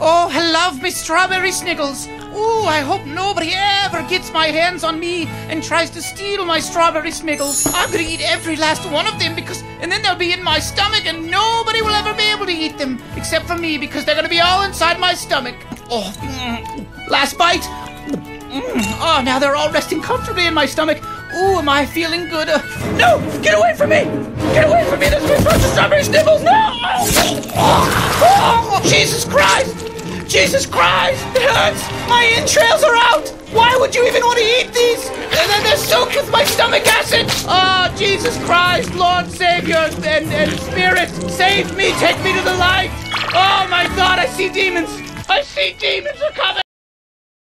Oh, I love me strawberry sniggles. Ooh, I hope nobody ever gets my hands on me and tries to steal my strawberry sniggles. I'm gonna eat every last one of them and then they'll be in my stomach and nobody will ever be able to eat them except for me because they're gonna be all inside my stomach. Oh, last bite. Oh, now they're all resting comfortably in my stomach. Ooh, am I feeling good? No! Get away from me! Get away from me! There's my bunch of strawberry sniffles! No! Oh, Jesus Christ! Jesus Christ! It hurts! My entrails are out! Why would you even want to eat these? And then they're soaked with my stomach acid! Oh, Jesus Christ! Lord, Savior, and Spirit, save me! Take me to the light! Oh, my God, I see demons! I see demons are coming!